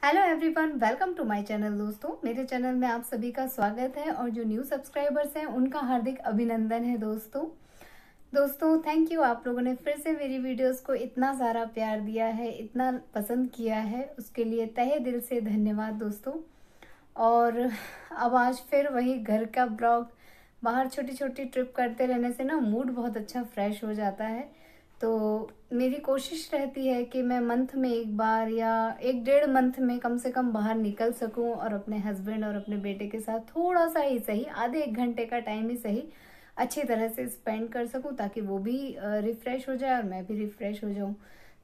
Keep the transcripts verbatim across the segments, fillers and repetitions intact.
Hello everyone, welcome to my channel. दोस्तों, मेरे channel में आप सभी का स्वागत है और जो न्यू सब्सक्राइबर्स हैं उनका हार्दिक अभिनंदन है। दोस्तों दोस्तों थैंक यू, आप लोगों ने फिर से मेरी वीडियोस को इतना सारा प्यार दिया है, इतना पसंद किया है, उसके लिए तहे दिल से धन्यवाद दोस्तों। और अब आज फिर वही घर का ब्लॉग, बाहर छोटी छोटी ट्रिप करते रहने से ना मूड बहुत अच्छा फ्रेश हो जाता है। तो मेरी कोशिश रहती है कि मैं मंथ में एक बार या एक डेढ़ मंथ में कम से कम बाहर निकल सकूं और अपने हस्बैंड और अपने बेटे के साथ थोड़ा सा ही सही, आधे एक घंटे का टाइम ही सही, अच्छी तरह से स्पेंड कर सकूं, ताकि वो भी रिफ्रेश हो जाए और मैं भी रिफ्रेश हो जाऊं।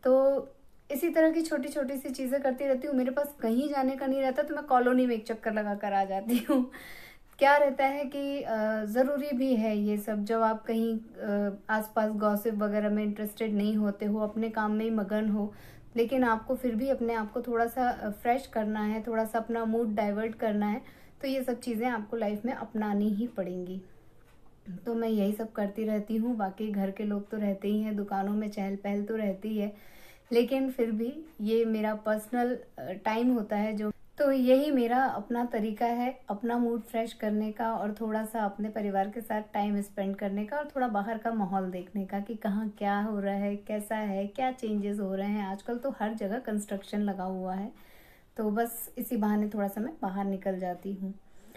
तो इसी तरह की छोटी छोटी सी चीजें करती रहती हूँ। मेरे पास कहीं जाने का नहीं रहता तो मैं कॉलोनी में एक चक्कर लगा कर आ जाती हूँ। क्या रहता है कि ज़रूरी भी है ये सब, जब आप कहीं आसपास गॉसिप वगैरह में इंटरेस्टेड नहीं होते हो, अपने काम में ही मगन हो, लेकिन आपको फिर भी अपने आप को थोड़ा सा फ्रेश करना है, थोड़ा सा अपना मूड डाइवर्ट करना है, तो ये सब चीज़ें आपको लाइफ में अपनानी ही पड़ेंगी। तो मैं यही सब करती रहती हूँ। बाकी घर के लोग तो रहते ही हैं, दुकानों में चहल पहल तो रहती है, लेकिन फिर भी ये मेरा पर्सनल टाइम होता है जो, तो यही मेरा अपना तरीका है अपना मूड फ्रेश करने का और थोड़ा सा अपने परिवार के साथ टाइम स्पेंड करने का और थोड़ा बाहर का माहौल देखने का कि कहाँ क्या हो रहा है, कैसा है, क्या चेंजेस हो रहे हैं। आजकल तो हर जगह कंस्ट्रक्शन लगा हुआ है, तो बस इसी बहाने थोड़ा सा मैं बाहर निकल जाती हूँ।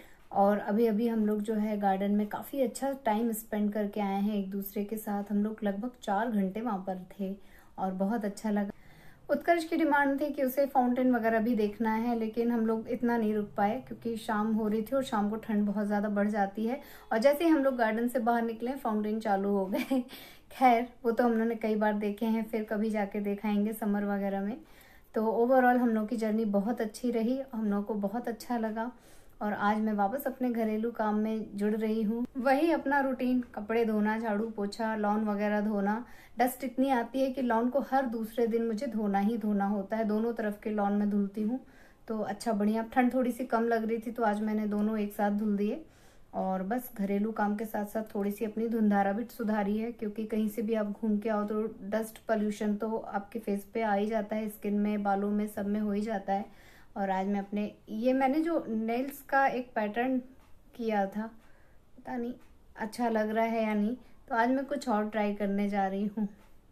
और अभी अभी हम लोग जो है गार्डन में काफ़ी अच्छा टाइम स्पेंड करके आए हैं एक दूसरे के साथ। हम लोग लगभग चार घंटे वहाँ पर थे और बहुत अच्छा लगा। उत्कर्ष की डिमांड थी कि उसे फाउंटेन वगैरह भी देखना है, लेकिन हम लोग इतना नहीं रुक पाए क्योंकि शाम हो रही थी और शाम को ठंड बहुत ज़्यादा बढ़ जाती है। और जैसे ही हम लोग गार्डन से बाहर निकले फाउंटेन चालू हो गए। खैर वो तो हम लोगों ने कई बार देखे हैं, फिर कभी जाके दिखाएंगे समर वगैरह में। तो ओवरऑल हम लोग की जर्नी बहुत अच्छी रही, हम लोग को बहुत अच्छा लगा। और आज मैं वापस अपने घरेलू काम में जुड़ रही हूँ। वही अपना रूटीन, कपड़े धोना, झाड़ू पोछा, लॉन वगैरह धोना। डस्ट इतनी आती है कि लॉन को हर दूसरे दिन मुझे धोना ही धोना होता है। दोनों तरफ के लॉन में धुलती हूँ। तो अच्छा बढ़िया, ठंड थोड़ी सी कम लग रही थी तो आज मैंने दोनों एक साथ धुल दिए। और बस घरेलू काम के साथ साथ थोड़ी सी अपनी धुंधारा भी सुधारी है, क्योंकि कहीं से भी आप घूम के आओ तो डस्ट पॉल्यूशन तो आपके फेस पे आ ही जाता है, स्किन में, बालों में, सब में हो ही जाता है। और आज मैं अपने, ये मैंने जो नेल्स का एक पैटर्न किया था, पता नहीं अच्छा लग रहा है या नहीं, तो आज मैं कुछ और ट्राई करने जा रही हूँ।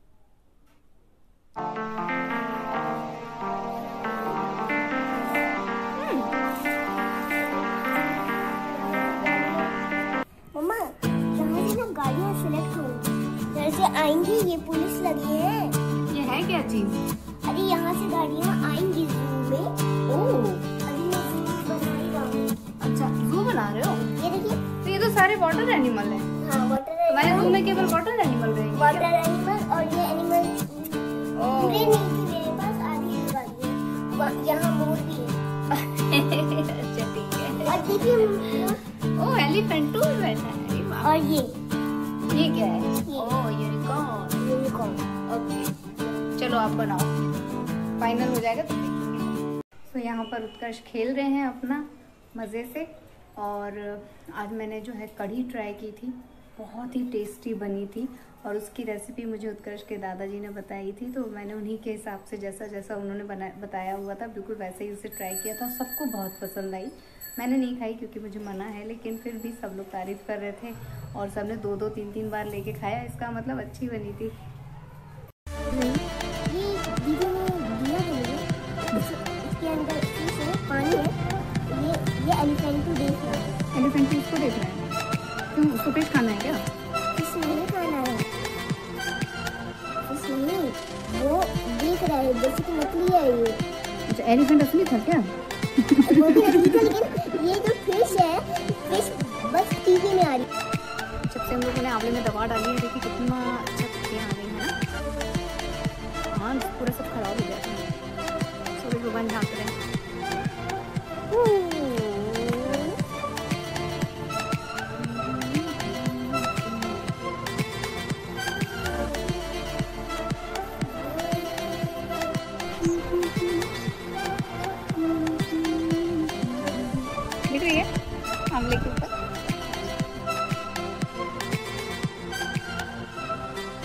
मम्मा, यहाँ से ना गाड़ियाँ सिलेक्ट होंगी, जैसे आएंगी, ये पुलिस लगी है। ये है क्या चीज? अरे यहाँ से गाड़ियाँ आएंगी जू में। ओह, अभी मैं जू बना रहा हूँ। अच्छा जू बना रहे हो? ये देखिए। तो ये तो सारे वाटर एनिमल है। हाँ वाटर हमारे जू में केवल वाटर एनिमल रहेंगे? वाटर एनिमल, और ये एनिमल ओह पूरे नहीं थे मेरे पास, आधी गाड़ियाँ। यहाँ मोर भी है। अच्छा ठीक है। और देखिए, ओह एलिफेंट टू भी बैठा है। अरे वाह। और ये ये क्या है? ये। ओह यूनिकॉर्न। यूनिकॉर्न। ओके चलो आप बनाओ, फाइनल हो जाएगा तो देखेंगे। तो यहाँ पर उत्कर्ष खेल रहे हैं अपना मज़े से। और आज मैंने जो है कढ़ी ट्राई की थी, बहुत ही टेस्टी बनी थी। और उसकी रेसिपी मुझे उत्कर्ष के दादाजी ने बताई थी, तो मैंने उन्हीं के हिसाब से, जैसा जैसा उन्होंने बना बताया हुआ था, बिल्कुल वैसे ही उसे ट्राई किया था। सबको बहुत पसंद आई। मैंने नहीं खाई क्योंकि मुझे मना है, लेकिन फिर भी सब लोग तारीफ़ कर रहे थे और सबने दो दो तीन तीन बार लेके खाया। इसका मतलब अच्छी बनी थी। पानी है, ये ये एलिफेंट को देख रहा है। एलिफेंट इसको देखना है? क्यों, उसको फिश खाना है क्या? फिश नहीं खाना है, फिश नहीं, वो देख रहा है जैसे कि मछली है ये। अच्छा एलिफेंट असली था क्या? वो भी असली था, लेकिन ये जो फिश है, फिश बस टीवी में आ रही है। जब से हम लोगों ने आंवले में दवा डाली है, देखिए कितना अच्छा पत्तियाँ आ गई है ना। हाँ पूरा सब खराब हो गया था, सूरज भगवान झाँक रहे हैं। दिख रही है आंवले के ऊपर?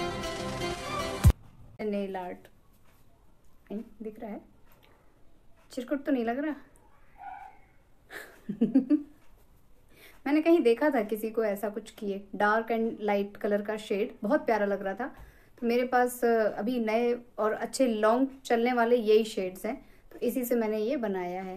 नेल आर्ट दिख रहा है। चिरकुट तो नहीं लग रहा। मैंने कहीं देखा था किसी को ऐसा कुछ किए, डार्क एंड लाइट कलर का शेड, बहुत प्यारा लग रहा था। तो मेरे पास अभी नए और अच्छे लॉन्ग चलने वाले यही शेड्स हैं, तो इसी से मैंने ये बनाया है।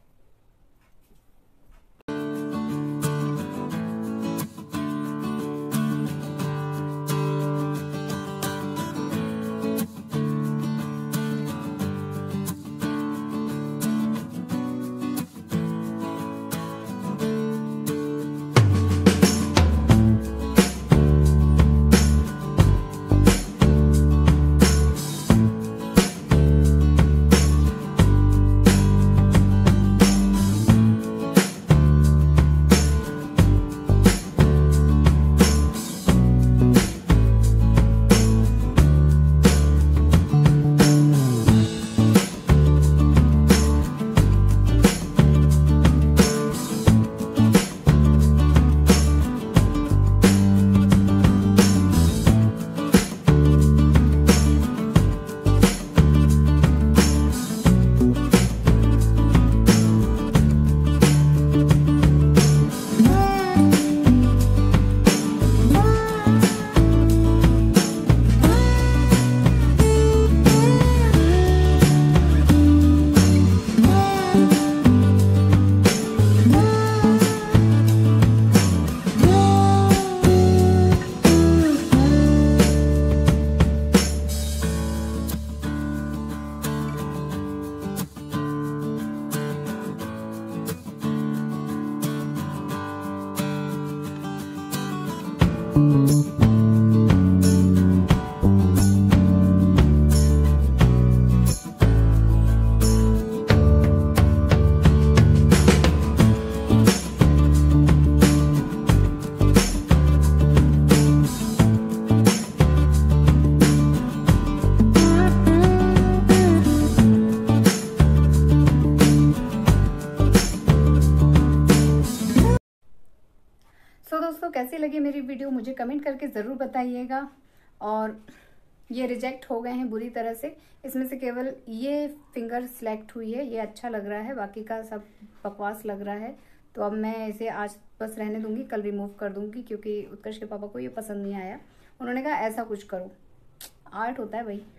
सो so, दोस्तों कैसी लगी मेरी वीडियो मुझे कमेंट करके ज़रूर बताइएगा। और ये रिजेक्ट हो गए हैं बुरी तरह से, इसमें से केवल ये फिंगर सिलेक्ट हुई है, ये अच्छा लग रहा है, बाकी का सब बकवास लग रहा है। तो अब मैं इसे आज बस रहने दूंगी, कल रिमूव कर दूंगी, क्योंकि उत्कर्ष के पापा को ये पसंद नहीं आया। उन्होंने कहा ऐसा कुछ करो, आर्ट होता है भाई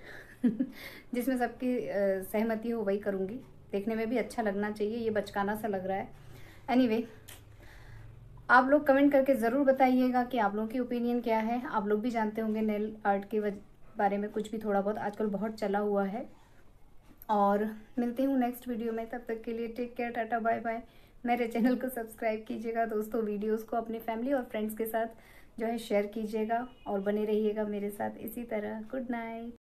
जिसमें सबकी सहमति हो वही करूँगी, देखने में भी अच्छा लगना चाहिए, ये बचकाना सा लग रहा है। एनीवे आप लोग कमेंट करके ज़रूर बताइएगा कि आप लोगों की ओपिनियन क्या है। आप लोग भी जानते होंगे नेल आर्ट के बारे में कुछ भी थोड़ा बहुत, आजकल बहुत चला हुआ है। और मिलती हूँ नेक्स्ट वीडियो में, तब तक के लिए take care, tata bye bye. मेरे चैनल को सब्सक्राइब कीजिएगा दोस्तों, वीडियोस को अपनी फैमिली और फ्रेंड्स के साथ जो है शेयर कीजिएगा और बने रहिएगा मेरे साथ इसी तरह। Good night.